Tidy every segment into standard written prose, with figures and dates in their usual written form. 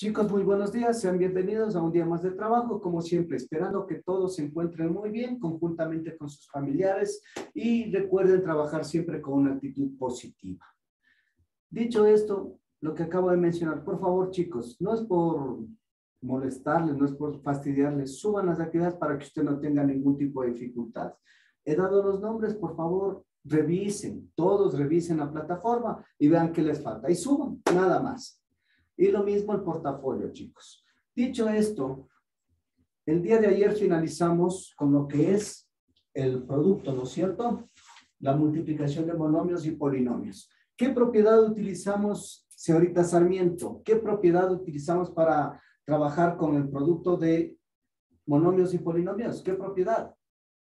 Chicos, muy buenos días. Sean bienvenidos a un día más de trabajo, como siempre, esperando que todos se encuentren muy bien, conjuntamente con sus familiares, y recuerden trabajar siempre con una actitud positiva. Dicho esto, lo que acabo de mencionar, por favor, chicos, no es por molestarles, no es por fastidiarles, suban las actividades para que usted no tenga ningún tipo de dificultad. He dado los nombres, por favor, revisen, todos revisen la plataforma y vean qué les falta y suban, nada más. Y lo mismo el portafolio, chicos. Dicho esto, el día de ayer finalizamos con lo que es el producto, ¿no es cierto? La multiplicación de monomios y polinomios. ¿Qué propiedad utilizamos, señorita Sarmiento? ¿Qué propiedad utilizamos para trabajar con el producto de monomios y polinomios? ¿Qué propiedad?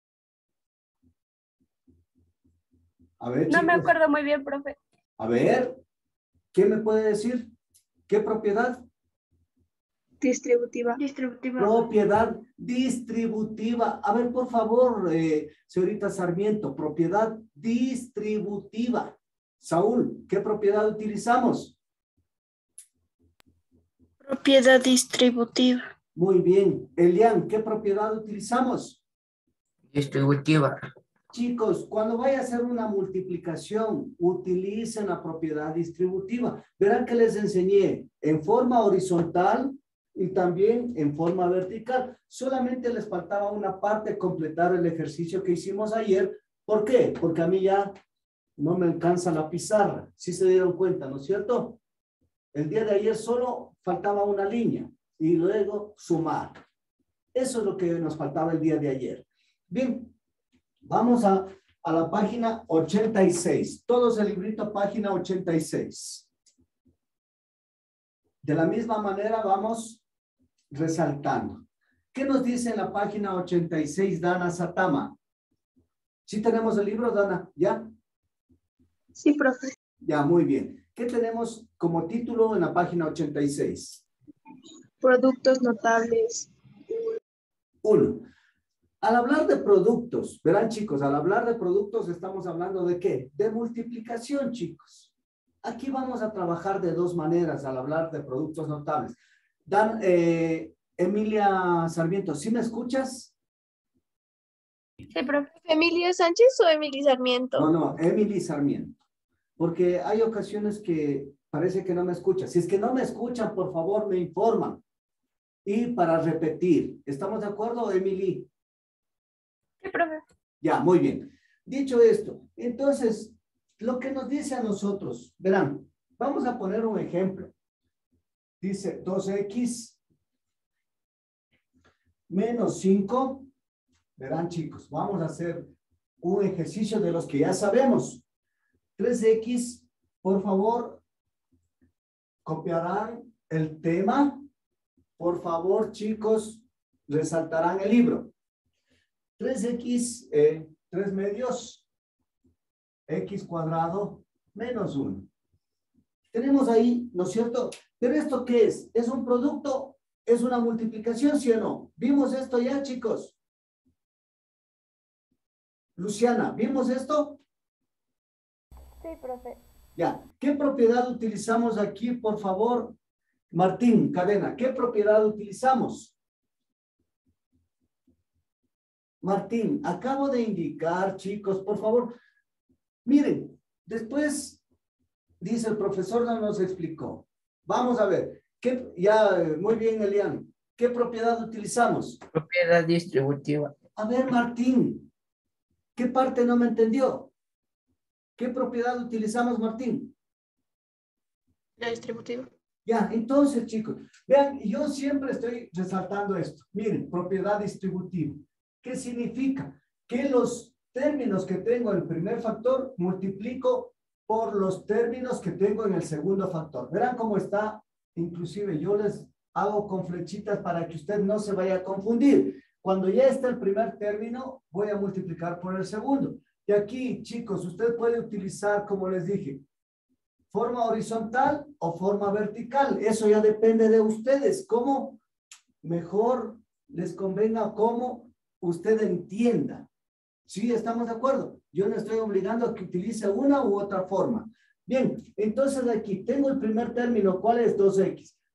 A ver, No chicos. me acuerdo muy bien, profe. A ver, ¿qué me puede decir? ¿Qué propiedad? Distributiva. Propiedad distributiva. A ver, por favor, señorita Sarmiento, propiedad distributiva. Saúl, ¿qué propiedad utilizamos? Propiedad distributiva. Muy bien. Elian, ¿qué propiedad utilizamos? Distributiva. Chicos, cuando vaya a hacer una multiplicación, utilicen la propiedad distributiva. Verán que les enseñé en forma horizontal y también en forma vertical. Solamente les faltaba una parte, completar el ejercicio que hicimos ayer. ¿Por qué? Porque a mí ya no me alcanza la pizarra. ¿Sí se dieron cuenta, no es cierto? El día de ayer solo faltaba una línea y luego sumar. Eso es lo que nos faltaba el día de ayer. Bien. Vamos a la página 86. Todos el librito, página 86. De la misma manera vamos resaltando. ¿Qué nos dice en la página 86, Dana Satama? ¿Sí tenemos el libro, Dana? ¿Ya? Sí, profe. Ya, muy bien. ¿Qué tenemos como título en la página 86? Productos notables. 1. Al hablar de productos, verán chicos, al hablar de productos estamos hablando de ¿qué? De multiplicación, chicos. Aquí vamos a trabajar de dos maneras al hablar de productos notables. Emilia Sarmiento, ¿sí me escuchas? Sí, profe. ¿Emilia Sánchez o Emily Sarmiento? No, Emily Sarmiento. Porque hay ocasiones que parece que no me escuchan. Si es que no me escuchan, por favor, me informan. Y para repetir, ¿estamos de acuerdo, Emily? Sí, profe. Ya, muy bien. Dicho esto, entonces, lo que nos dice a nosotros, verán, vamos a poner un ejemplo. Dice 2x menos 5. Verán, chicos, vamos a hacer un ejercicio de los que ya sabemos. 3x, por favor, copiarán el tema. Por favor, chicos, resaltarán el libro. 3x, 3 medios, x cuadrado menos 1. Tenemos ahí, ¿no es cierto? Pero ¿esto qué es? ¿Es un producto? ¿Es una multiplicación, sí o no? ¿Vimos esto ya, chicos? Luciana, ¿vimos esto? Sí, profe. Ya. ¿Qué propiedad utilizamos aquí, por favor? Martín, Cadena, ¿qué propiedad utilizamos? Martín, acabo de indicar, chicos, por favor. Miren, después dice el profesor no nos explicó. Vamos a ver. Muy bien, Elian. ¿Qué propiedad utilizamos? Propiedad distributiva. A ver, Martín. ¿Qué parte no me entendió? ¿Qué propiedad utilizamos, Martín? La distributiva. Ya, entonces, chicos, vean, yo siempre estoy resaltando esto. Miren, propiedad distributiva. ¿Qué significa? Que los términos que tengo en el primer factor multiplico por los términos que tengo en el segundo factor. Verán cómo está, inclusive yo les hago con flechitas para que usted no se vaya a confundir. Cuando ya está el primer término, voy a multiplicar por el segundo. Y aquí, chicos, usted puede utilizar, como les dije, forma horizontal o forma vertical. Eso ya depende de ustedes. Cómo mejor les convenga, cómo usted entienda. ¿Sí? ¿Estamos de acuerdo? Yo no estoy obligando a que utilice una u otra forma. Bien, entonces aquí tengo el primer término. ¿Cuál es 2x?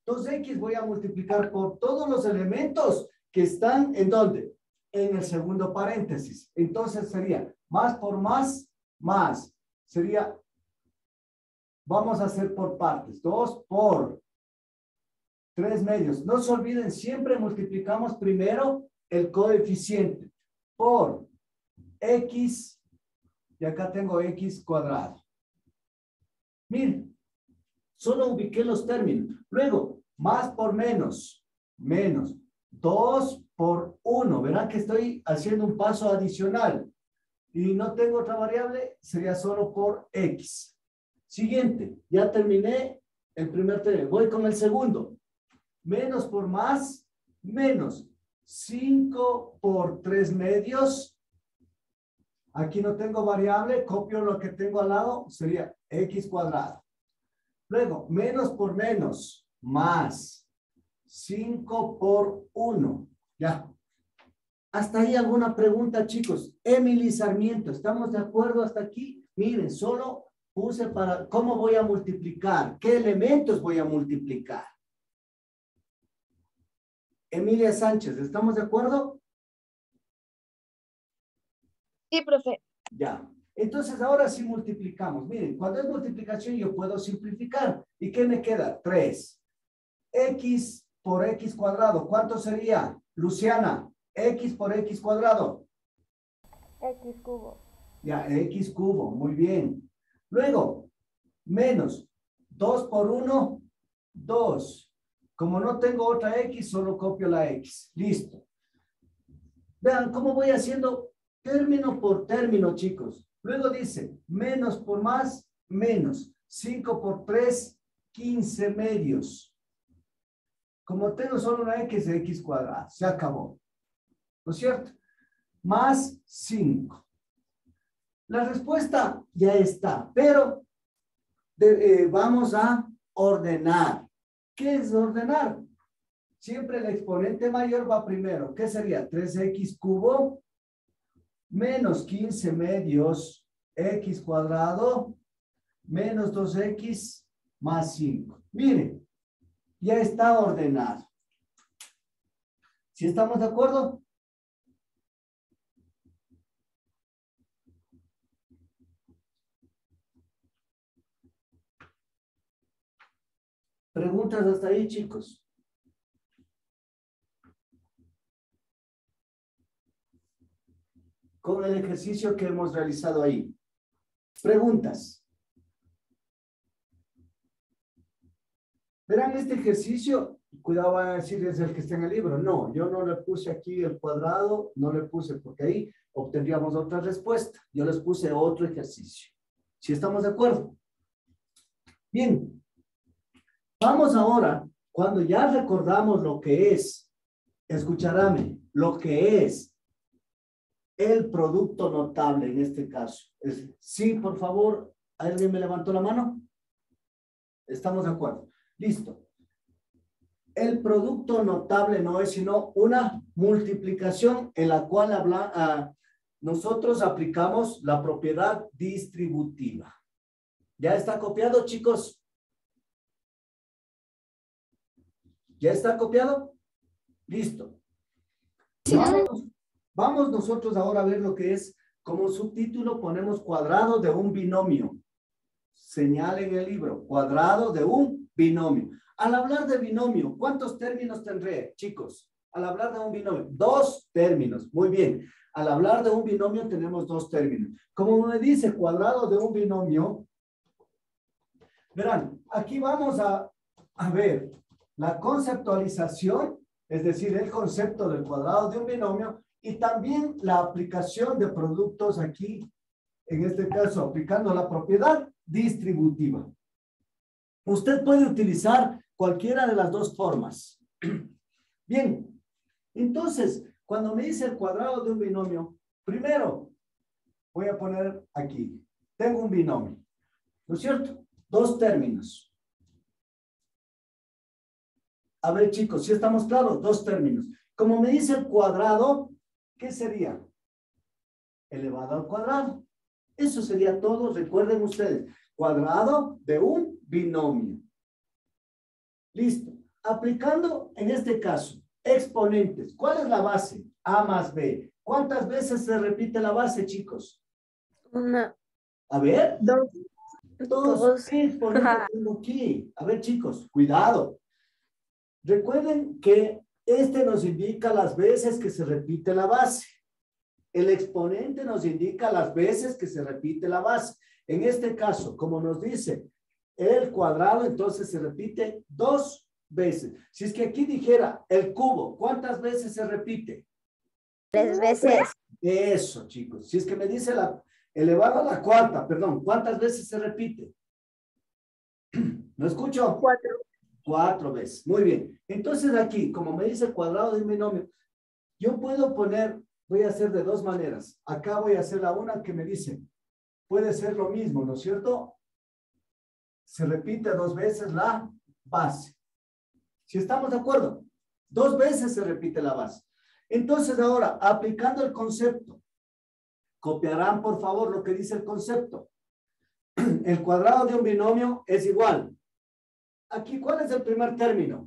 2x voy a multiplicar por todos los elementos que están ¿en dónde? En el segundo paréntesis. Entonces sería más por más, más. Sería, vamos a hacer por partes. 2 por 3 medios. No se olviden, siempre multiplicamos primero el coeficiente por x, y acá tengo x cuadrado. Miren, solo ubiqué los términos. Luego, más por menos, menos 2 por 1. Verán que estoy haciendo un paso adicional. Y no tengo otra variable, sería solo por x. Siguiente, ya terminé el primer término. Voy con el segundo. Menos por más, menos 5 por 3 medios. Aquí no tengo variable, copio lo que tengo al lado, sería x cuadrado. Luego, menos por menos, más 5 por 1. Ya. ¿Hasta ahí alguna pregunta, chicos? Emily Sarmiento, ¿estamos de acuerdo hasta aquí? Miren, solo puse para cómo voy a multiplicar, qué elementos voy a multiplicar. Emilia Sánchez, ¿estamos de acuerdo? Sí, profe. Ya. Entonces, ahora sí multiplicamos. Miren, cuando es multiplicación yo puedo simplificar. ¿Y qué me queda? 3. X por X cuadrado. ¿Cuánto sería? Luciana, X por X cuadrado. X cubo. Ya, X cubo. Muy bien. Luego, menos 2 por 1, 2. Como no tengo otra X, solo copio la X. Listo. Vean cómo voy haciendo término por término, chicos. Luego dice, menos por más, menos. 5 por 3, 15 medios. Como tengo solo una X, X cuadrado. Se acabó. ¿No es cierto? Más 5. La respuesta ya está, pero vamos a ordenar. ¿Qué es ordenar? Siempre el exponente mayor va primero. ¿Qué sería? 3x cubo menos 15 medios x cuadrado menos 2x más 5. Miren, ya está ordenado. ¿Sí estamos de acuerdo? ¿Preguntas hasta ahí, chicos? Con el ejercicio que hemos realizado ahí. Preguntas. Verán este ejercicio, cuidado, van a decir es el que está en el libro. No, yo no le puse aquí el cuadrado, no le puse porque ahí obtendríamos otra respuesta. Yo les puse otro ejercicio. ¿Sí estamos de acuerdo? Bien. Vamos ahora, cuando ya recordamos lo que es, escucharáme, lo que es el producto notable en este caso. Sí, por favor, ¿alguien me levantó la mano? ¿Estamos de acuerdo? Listo. El producto notable no es sino una multiplicación en la cual nosotros aplicamos la propiedad distributiva. ¿Ya está copiado, chicos? ¿Ya está copiado? Listo. Sí. Vamos nosotros ahora a ver lo que es, como subtítulo ponemos cuadrado de un binomio. Señala en el libro, cuadrado de un binomio. Al hablar de binomio, ¿cuántos términos tendré, chicos? Al hablar de un binomio, 2 términos. Muy bien. Al hablar de un binomio tenemos 2 términos. Como me dice cuadrado de un binomio, verán, aquí vamos a ver la conceptualización, es decir, el concepto del cuadrado de un binomio y también la aplicación de productos aquí, en este caso, aplicando la propiedad distributiva. Usted puede utilizar cualquiera de las 2 formas. Bien, entonces, cuando me dice el cuadrado de un binomio, primero voy a poner aquí, tengo un binomio, ¿no es cierto? 2 términos. A ver, chicos, ¿sí estamos claros? 2 términos. Como me dice el cuadrado, ¿qué sería? Elevado al cuadrado. Eso sería todo, recuerden ustedes. Cuadrado de un binomio. Listo. aplicando en este caso exponentes, ¿cuál es la base? A más B. ¿Cuántas veces se repite la base, chicos? Una, A ver. dos, Dos exponentes tengo aquí. A ver, chicos, cuidado. Recuerden que este nos indica las veces que se repite la base. El exponente nos indica las veces que se repite la base. En este caso, como nos dice el cuadrado, entonces se repite 2 veces. Si es que aquí dijera el cubo, ¿cuántas veces se repite? 3 veces. Eso, chicos. Si es que me dice elevado a la cuarta, perdón, ¿cuántas veces se repite? ¿No escucho? 4. 4 veces. Muy bien. Entonces aquí, como me dice el cuadrado de un binomio, yo puedo poner, voy a hacer de 2 maneras. Acá voy a hacer la una que me dice, puede ser lo mismo, ¿no es cierto? Se repite 2 veces la base. Si estamos de acuerdo, 2 veces se repite la base. Entonces ahora, aplicando el concepto, copiarán por favor lo que dice el concepto. El cuadrado de un binomio es igual. Aquí, ¿cuál es el primer término?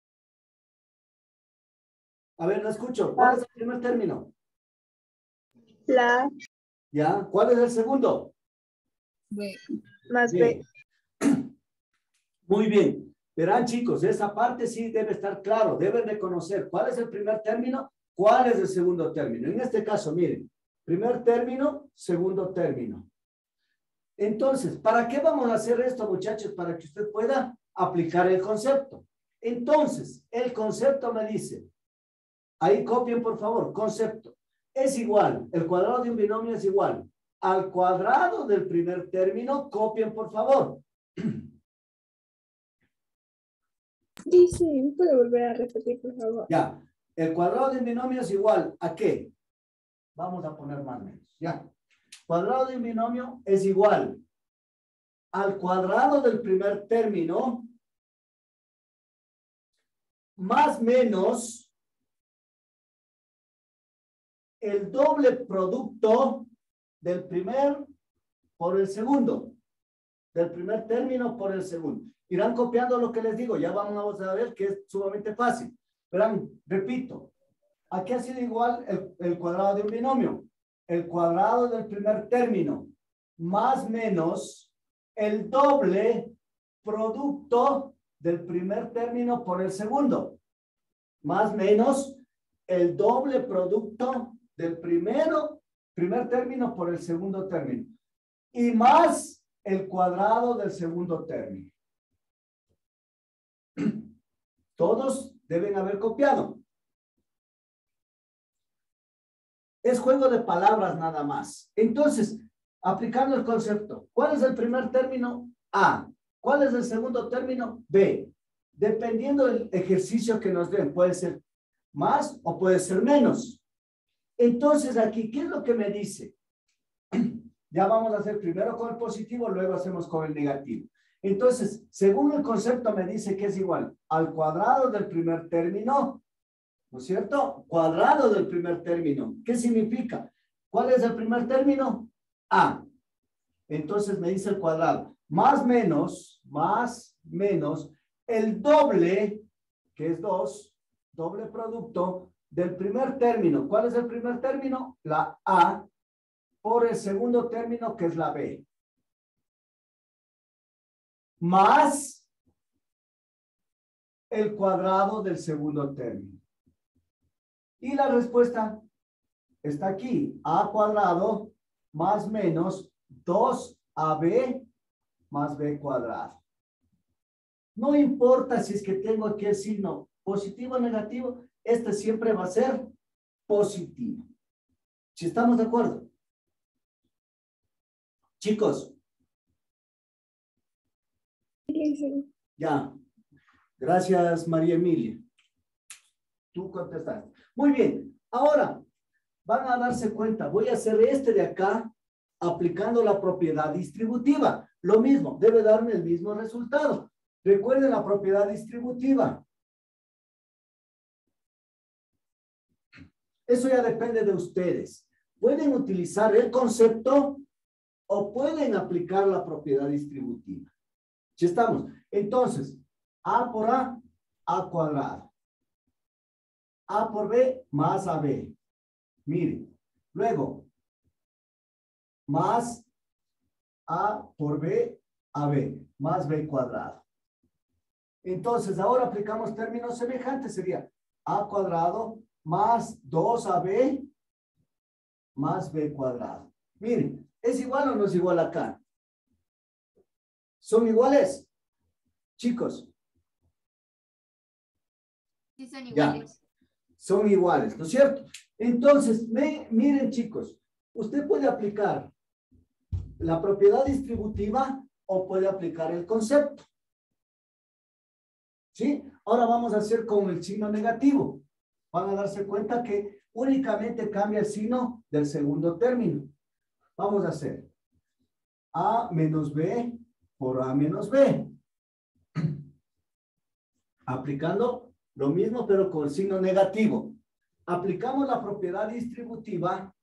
A ver, no escucho. ¿Cuál es el primer término? La ¿Ya? ¿Cuál es el segundo? B. Más Bien. B. Muy bien. Verán, chicos, esa parte sí debe estar claro. Deben reconocer cuál es el primer término, cuál es el segundo término. En este caso, miren, primer término, segundo término. Entonces, ¿para qué vamos a hacer esto, muchachos? Para que usted pueda aplicar el concepto. Entonces, el concepto me dice, ahí copien por favor, concepto. Es igual, el cuadrado de un binomio es igual al cuadrado del primer término, copien por favor. Sí, ¿puedo volver a repetir, por favor? Ya, el cuadrado de un binomio es igual ¿a qué? Vamos a poner más o menos, ya. Cuadrado de un binomio es igual al cuadrado del primer término más menos el doble producto del primer por el segundo. Del primer término por el segundo. Irán copiando lo que les digo. Ya vamos a ver que es sumamente fácil. Verán, repito. Aquí ha sido igual el cuadrado de un binomio. El cuadrado del primer término más menos el doble producto del primer término por el segundo. Más menos el doble producto del primer término por el segundo término. Y más el cuadrado del segundo término. Todos deben haber copiado. Es juego de palabras nada más. Entonces, aplicando el concepto, ¿cuál es el primer término? A. ¿Cuál es el segundo término? B. Dependiendo del ejercicio que nos den, puede ser más o puede ser menos. Entonces, aquí, ¿qué es lo que me dice? Ya vamos a hacer primero con el positivo, luego hacemos con el negativo. Entonces, según el concepto me dice que es igual al cuadrado del primer término, ¿no es cierto? Cuadrado del primer término. ¿Qué significa? ¿Cuál es el primer término? A. Entonces me dice el cuadrado. Más menos, el doble, que es 2, doble producto del primer término. ¿Cuál es el primer término? La A por el segundo término, que es la B. Más el cuadrado del segundo término. Y la respuesta está aquí. A cuadrado más menos 2AB más B cuadrado. No importa si es que tengo aquí el signo positivo o negativo, este siempre va a ser positivo. ¿Si estamos de acuerdo? Chicos. Sí. Ya. Gracias, María Emilia. Tú contestaste. Muy bien. Ahora, van a darse cuenta. Voy a hacer este de acá aplicando la propiedad distributiva. Lo mismo, debe darme el mismo resultado. Recuerden la propiedad distributiva. Eso ya depende de ustedes. Pueden utilizar el concepto o pueden aplicar la propiedad distributiva. ¿Sí estamos? Entonces, A por A A cuadrado. A por B más AB. Miren. Luego, más A por B, AB, más B cuadrado. Entonces, ahora aplicamos términos semejantes. Sería A cuadrado más 2AB más B cuadrado. Miren, ¿es igual o no es igual acá? ¿Son iguales? Chicos. Sí, son iguales. Ya, son iguales, ¿no es cierto? Entonces, miren chicos, usted puede aplicar la propiedad distributiva o puede aplicar el concepto. ¿Sí? Ahora vamos a hacer con el signo negativo. Van a darse cuenta que únicamente cambia el signo del segundo término. Vamos a hacer A menos B por A menos B. Aplicando lo mismo pero con el signo negativo. Aplicamos la propiedad distributiva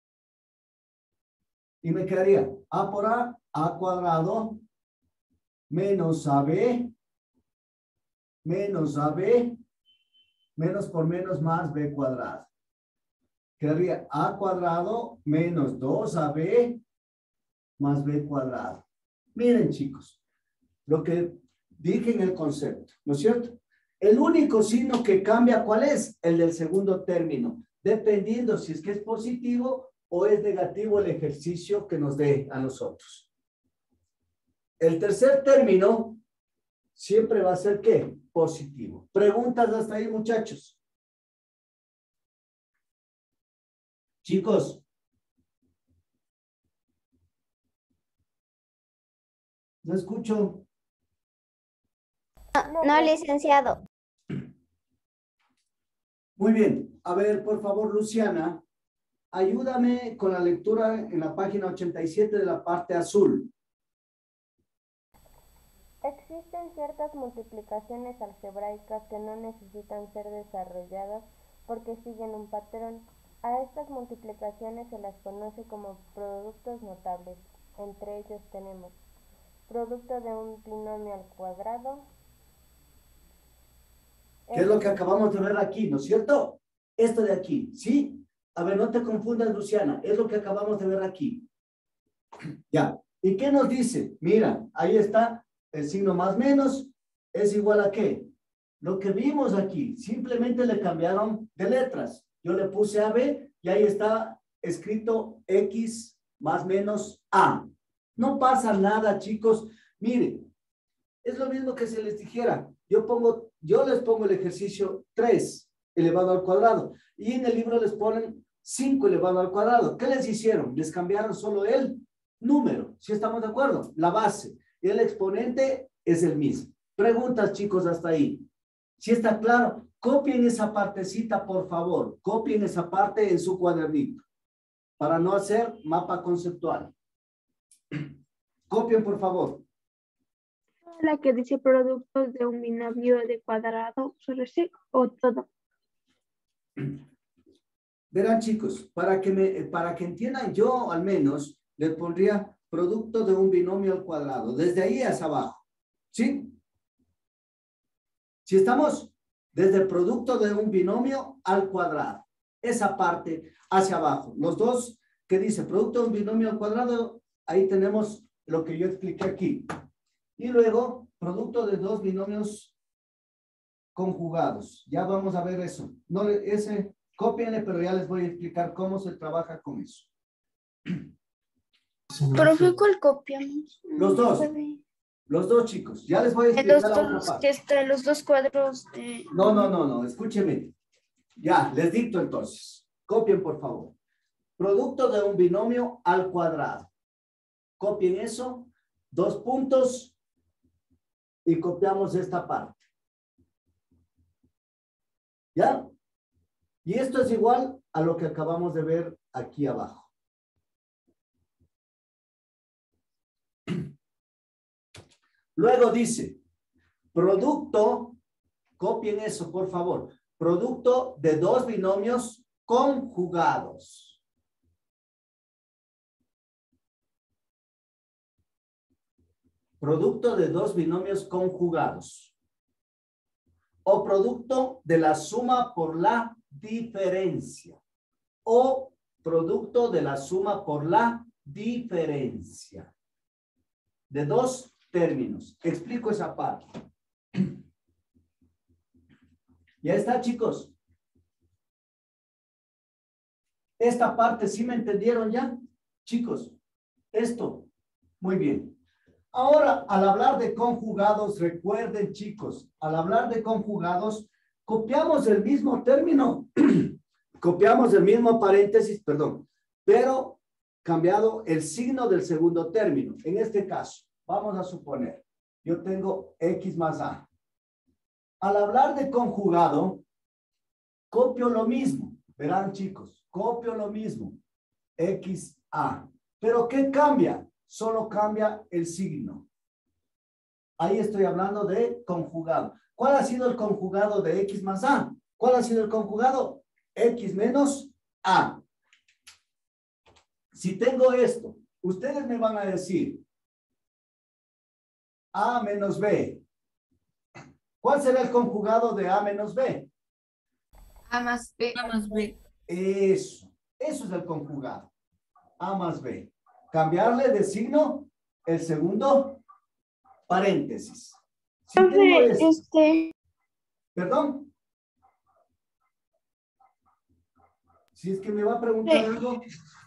y me quedaría A por A cuadrado, menos AB, menos AB, menos por menos más B cuadrado. Quedaría A cuadrado menos 2AB más B cuadrado. Miren, chicos, lo que dije en el concepto, ¿no es cierto? El único signo que cambia, ¿cuál es? El del segundo término, dependiendo si es que es positivo o es negativo el ejercicio que nos dé a nosotros. El tercer término siempre va a ser, ¿qué? Positivo. ¿Preguntas hasta ahí, muchachos? Chicos. No escucho. No, licenciado. Muy bien. A ver, por favor, Luciana, ayúdame con la lectura en la página 87 de la parte azul. Existen ciertas multiplicaciones algebraicas que no necesitan ser desarrolladas porque siguen un patrón. A estas multiplicaciones se las conoce como productos notables. Entre ellos tenemos producto de un binomio al cuadrado. ¿Qué es lo que acabamos de ver aquí, no es cierto? Esto de aquí, ¿sí? A ver, no te confundas, Luciana, es lo que acabamos de ver aquí. Ya. ¿Y qué nos dice? Mira, ahí está el signo más menos, es igual a ¿qué? Lo que vimos aquí, simplemente le cambiaron de letras. Yo le puse AB y ahí está escrito X más menos A. No pasa nada, chicos. Miren, es lo mismo que si les dijera, yo les pongo el ejercicio 3 elevado al cuadrado y en el libro les ponen 5 elevado al cuadrado. ¿Qué les hicieron? Les cambiaron solo el número, ¿sí estamos de acuerdo? La base y el exponente es el mismo. Preguntas, chicos, hasta ahí. ¿Sí está claro? Copien esa partecita, por favor. Copien esa parte en su cuadernito para no hacer mapa conceptual. Copien, por favor. La que dice productos de un binomio de cuadrado, solo ese o todo. Verán, chicos, para que entiendan, yo al menos le pondría producto de un binomio al cuadrado, desde ahí hacia abajo. ¿Sí? Si estamos desde el producto de un binomio al cuadrado, esa parte hacia abajo. Los dos que dice producto de un binomio al cuadrado, ahí tenemos lo que yo expliqué aquí. Y luego, producto de dos binomios conjugados. Ya vamos a ver eso. No, cópienle, pero ya les voy a explicar cómo se trabaja con eso. Profe, ¿cuál copiamos? Los dos. Los dos, chicos. Ya les voy a explicar la otra parte. Que están los dos cuadros de... No. Escúcheme. Ya, les dicto entonces. Copien, por favor. Producto de un binomio al cuadrado. Copien eso. 2 puntos. Y copiamos esta parte. ¿Ya? Y esto es igual a lo que acabamos de ver aquí abajo. Luego dice, producto, copien eso, por favor. Producto de dos binomios conjugados. Producto de dos binomios conjugados. o producto de la suma por la diferencia, o producto de la suma por la diferencia de dos términos. Explico esa parte. Ya está, chicos. Esta parte, ¿sí me entendieron ya? Chicos, esto, muy bien. Ahora, al hablar de conjugados, recuerden, chicos, al hablar de conjugados, copiamos el mismo término, copiamos el mismo paréntesis, perdón, pero cambiado el signo del segundo término. En este caso, vamos a suponer, yo tengo X más A. Al hablar de conjugado, copio lo mismo. Verán, chicos, copio lo mismo. XA. ¿Pero qué cambia? Solo cambia el signo. Ahí estoy hablando de conjugado. ¿Cuál ha sido el conjugado de X más A? ¿Cuál ha sido el conjugado? X menos A. Si tengo esto, ustedes me van a decir A menos B. ¿Cuál será el conjugado de A menos B? A más B. A más B. Eso es el conjugado. A más B. Cambiarle de signo el segundo paréntesis. Si tengo esto, perdón. Si es que me va a preguntar algo.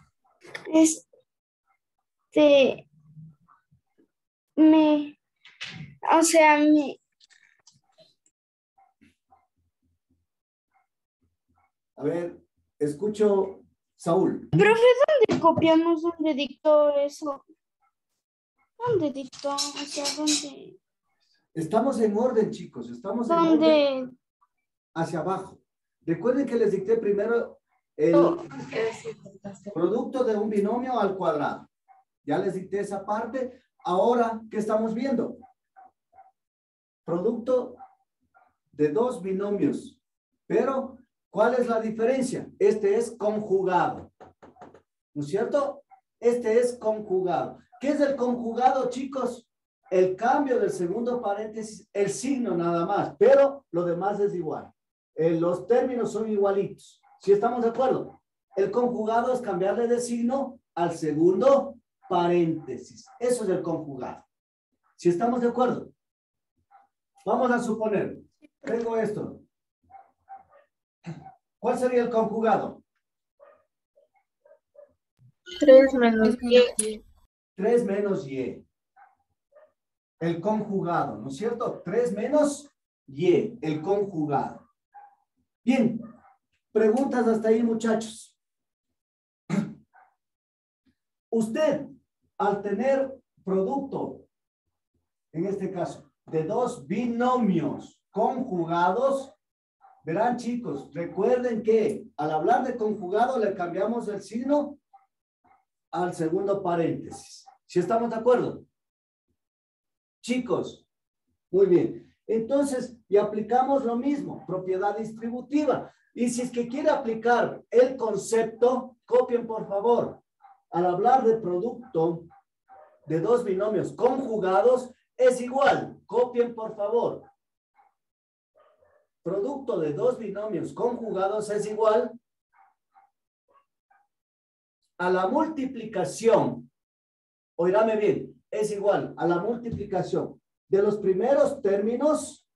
A ver, escucho, Saúl. Profe, ¿dónde copiamos? ¿Dónde dictó eso? ¿Dónde dictó? O sea, ¿dónde? Estamos en orden, chicos. Estamos en orden hacia abajo. Recuerden que les dicté primero el producto de un binomio al cuadrado. Ya les dicté esa parte. Ahora, ¿qué estamos viendo? Producto de dos binomios. Pero, ¿cuál es la diferencia? Este es conjugado. ¿No es cierto? Este es conjugado. ¿Qué es el conjugado, chicos? El cambio del segundo paréntesis, el signo nada más, pero lo demás es igual. Los términos son igualitos. ¿Sí estamos de acuerdo? El conjugado es cambiarle de signo al segundo paréntesis. Eso es el conjugado. ¿Sí estamos de acuerdo? Vamos a suponer, tengo esto. ¿Cuál sería el conjugado? 3 menos Y. 3 menos Y. El conjugado, ¿no es cierto? 3 menos Y, el conjugado. Bien, preguntas hasta ahí, muchachos. Usted, al tener producto, en este caso, de dos binomios conjugados, verán, chicos, recuerden que al hablar de conjugado le cambiamos el signo al segundo paréntesis. ¿Sí estamos de acuerdo? Chicos, muy bien. Entonces, y aplicamos lo mismo, propiedad distributiva. Y si es que quiere aplicar el concepto, copien por favor. Al hablar de producto de dos binomios conjugados, es igual. Copien por favor. Producto de dos binomios conjugados es igual a la multiplicación. Oírame bien, es igual a la multiplicación de los primeros términos,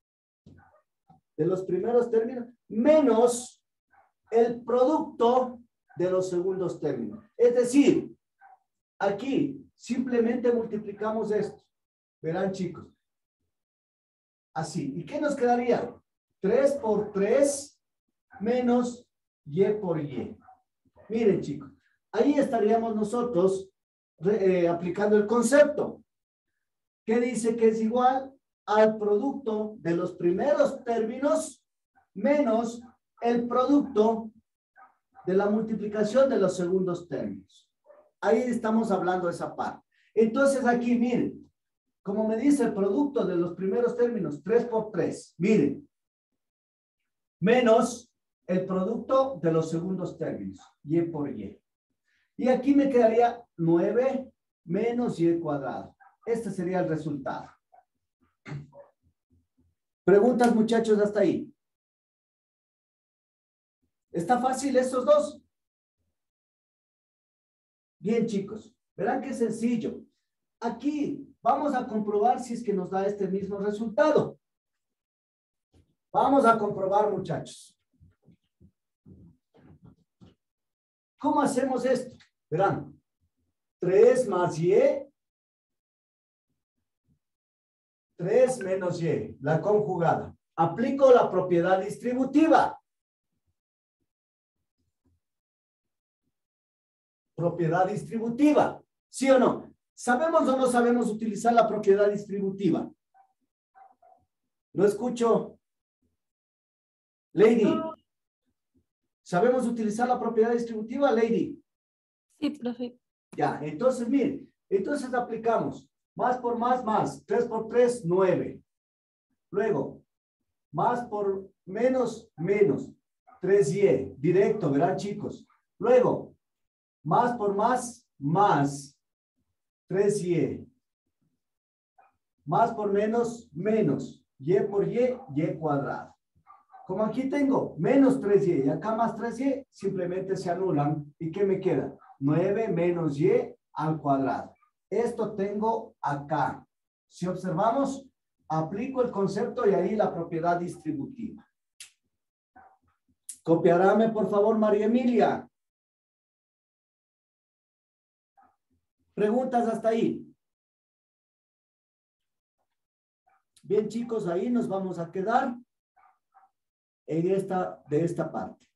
menos el producto de los segundos términos. Es decir, aquí simplemente multiplicamos esto. Verán, chicos. Así. ¿Y qué nos quedaría? 3 por 3 menos Y por Y. Miren, chicos. Ahí estaríamos nosotros aplicando el concepto. ¿Qué dice? Que es igual al producto de los primeros términos menos el producto de la multiplicación de los segundos términos. Ahí estamos hablando de esa parte. Entonces aquí, miren, como me dice el producto de los primeros términos, 3 por 3, miren, menos el producto de los segundos términos, Y por Y. Y aquí me quedaría 9 menos Y cuadrado. Este sería el resultado. Preguntas, muchachos, hasta ahí. ¿Está fácil estos dos? Bien, chicos. Verán qué sencillo. Aquí vamos a comprobar si es que nos da este mismo resultado. Vamos a comprobar, muchachos. ¿Cómo hacemos esto? Verán. 3 más y. 3 menos y. La conjugada. Aplico la propiedad distributiva. Propiedad distributiva. ¿Sí o no? ¿Sabemos o no sabemos utilizar la propiedad distributiva? No escucho. Lady. ¿Sabemos utilizar la propiedad distributiva, Lady? Sí, profe. Ya, entonces, miren. Entonces aplicamos. Más por más, más. 3 por 3, 9. Luego, más por menos, menos. 3y. Directo, verán, chicos. Luego, más por más, más. 3y. Más por menos, menos. Y por y cuadrado. Como aquí tengo menos 3y y acá más 3y, simplemente se anulan. ¿Y qué me queda? 9 menos y al cuadrado. Esto tengo acá. Si observamos, aplico el concepto y ahí la propiedad distributiva. Copiarame, por favor, María Emilia. Preguntas hasta ahí. Bien, chicos, ahí nos vamos a quedar de esta parte.